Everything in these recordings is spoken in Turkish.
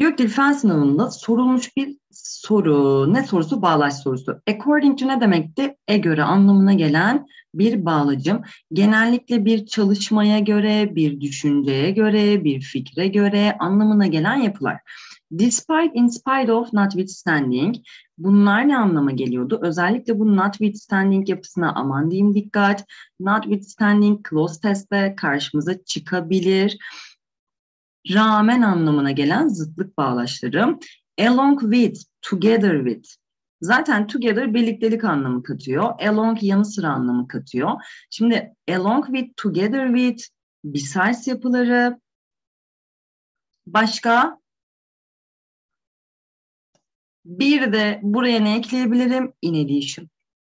YÖKDİL Fen Sınavı'nda sorulmuş bir soru. Ne sorusu? Bağlaç sorusu. According to ne demekti? Göre anlamına gelen bir bağlacım. Genellikle bir çalışmaya göre, bir düşünceye göre, bir fikre göre anlamına gelen yapılar. Despite, in spite of, notwithstanding. Bunlar ne anlama geliyordu? Özellikle bu notwithstanding yapısına aman diyeyim dikkat. Notwithstanding clause testte karşımıza çıkabilir. Rağmen anlamına gelen zıtlık bağlaçları. Along with, together with. Zaten together birliktelik anlamı katıyor. Along yanı sıra anlamı katıyor. Şimdi along with, together with, besides yapıları. Başka? Bir de buraya ne ekleyebilirim? In addition.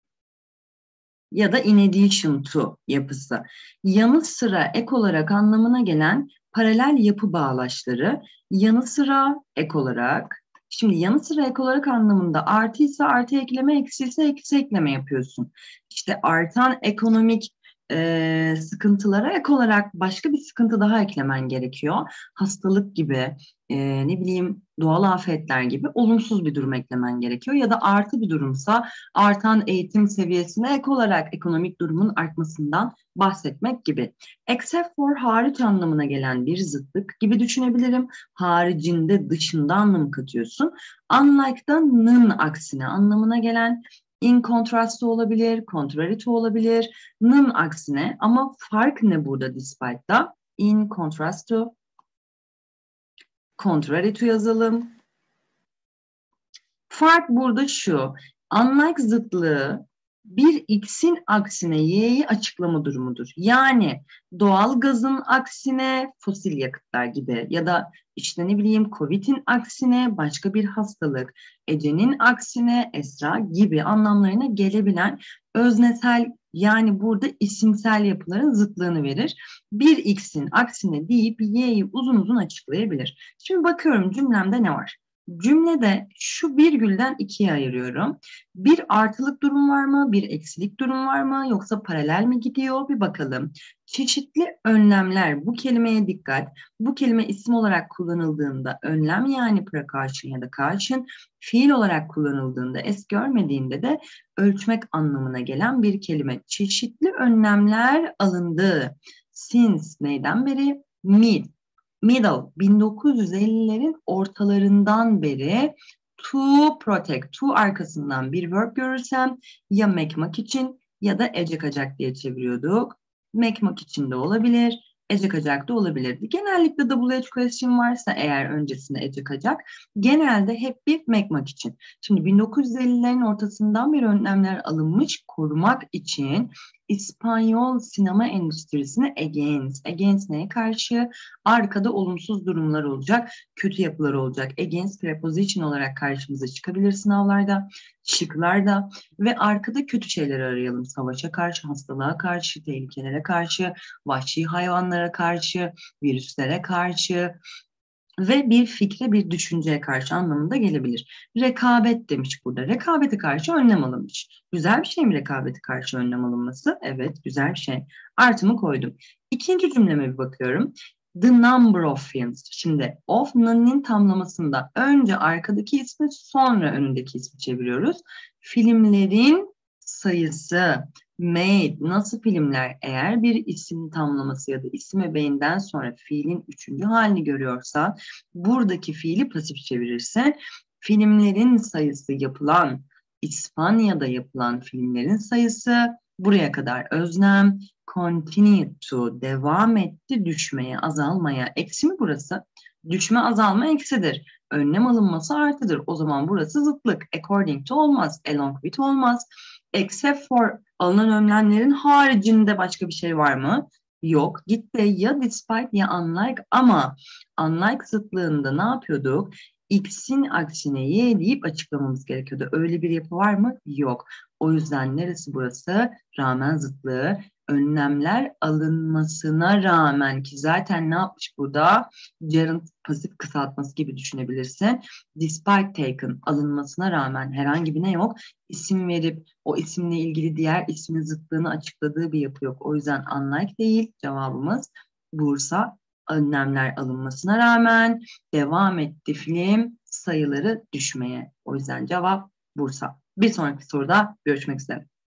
Ya da in addition to yapısı. Yanı sıra ek olarak anlamına gelen paralel yapı bağlaçları. Yanı sıra ek olarak. Şimdi yanı sıra ek olarak anlamında artıysa artı ekleme, eksi ise eksi ekleme yapıyorsun. İşte artan ekonomik sıkıntılara ek olarak başka bir sıkıntı daha eklemen gerekiyor. Hastalık gibi, ne bileyim doğal afetler gibi olumsuz bir durum eklemen gerekiyor. Ya da artı bir durumsa artan eğitim seviyesine ek olarak ekonomik durumun artmasından bahsetmek gibi. Except for hariç anlamına gelen bir zıtlık gibi düşünebilirim. Haricinde, dışında anlamı katıyorsun. Unlike'danın aksine anlamına gelen in contrast olabilir, contrary to olabilir, nın aksine ama fark ne burada despite'da? In contrast to, contrary to yazalım. Fark burada şu, unlike zıtlığı bir x'in aksine y'yi açıklama durumudur. Yani doğal gazın aksine fosil yakıtlar gibi ya da işte ne bileyim Covid'in aksine başka bir hastalık, Ece'nin aksine Esra gibi anlamlarına gelebilen öznesel yani burada isimsel yapıların zıtlığını verir. Bir x'in aksine deyip y'yi uzun uzun açıklayabilir. Şimdi bakıyorum cümlemde ne var? Cümlede şu virgülden ikiye ayırıyorum. Bir artılık durum var mı? Bir eksilik durum var mı? Yoksa paralel mi gidiyor? Bir bakalım. Çeşitli önlemler. Bu kelimeye dikkat. Bu kelime isim olarak kullanıldığında önlem yani precaution ya da caution, fiil olarak kullanıldığında es görmediğinde de ölçmek anlamına gelen bir kelime. Çeşitli önlemler alındı. Since neyden beri? Middle 1950'lerin ortalarından beri to protect, to arkasından bir verb görürsem ya mekmak için ya da ecekacak diye çeviriyorduk. Mekmak için de olabilir, ecekacak da olabilirdi. Genellikle double edge question varsa eğer öncesinde ecekacak, genelde hep bir mekmak için. Şimdi 1950'lerin ortasından beri önlemler alınmış korumak için İspanyol sinema endüstrisine against. Against neye karşı? Arkada olumsuz durumlar olacak, kötü yapılar olacak. Against preposition olarak karşımıza çıkabilir sınavlarda, şıklarda ve arkada kötü şeyleri arayalım. Savaşa karşı, hastalığa karşı, tehlikelere karşı, vahşi hayvanlara karşı, virüslere karşı ve bir fikre, bir düşünceye karşı anlamında gelebilir. Rekabet demiş burada. Rekabete karşı önlem alınmış. Güzel bir şey mi rekabete karşı önlem alınması? Evet, güzel bir şey. Artımı koydum. İkinci cümleme bir bakıyorum. The number of films. Şimdi of na'nın tamlamasında önce arkadaki ismi sonra önündeki ismi çeviriyoruz. Filmlerin sayısı. Made, nasıl filmler eğer bir isim tamlaması ya da isim ebeğinden sonra fiilin üçüncü halini görüyorsa buradaki fiili pasif çevirirse filmlerin sayısı yapılan İspanya'da yapılan filmlerin sayısı buraya kadar öznem continue to devam etti düşmeye azalmaya eksi mi burası? Düşme azalma eksidir. Önlem alınması artıdır. O zaman burası zıtlık. According to olmaz. Along with olmaz. Except for alınan önlemlerin haricinde başka bir şey var mı? Yok. Gitti ya despite ya unlike ama unlike zıtlığında ne yapıyorduk? X'in aksine Y deyip açıklamamız gerekiyordu. Öyle bir yapı var mı? Yok. O yüzden neresi burası? Rağmen zıtlığı. Önlemler alınmasına rağmen ki zaten ne yapmış burada? Gerund pasif kısaltması gibi düşünebilirsin. Despite taken alınmasına rağmen herhangi bir ne yok? İsim verip o isimle ilgili diğer ismin zıtlığını açıkladığı bir yapı yok. O yüzden unlike değil cevabımız Bursa önlemler alınmasına rağmen devam etti film sayıları düşmeye. O yüzden cevap Bursa. Bir sonraki soruda görüşmek üzere.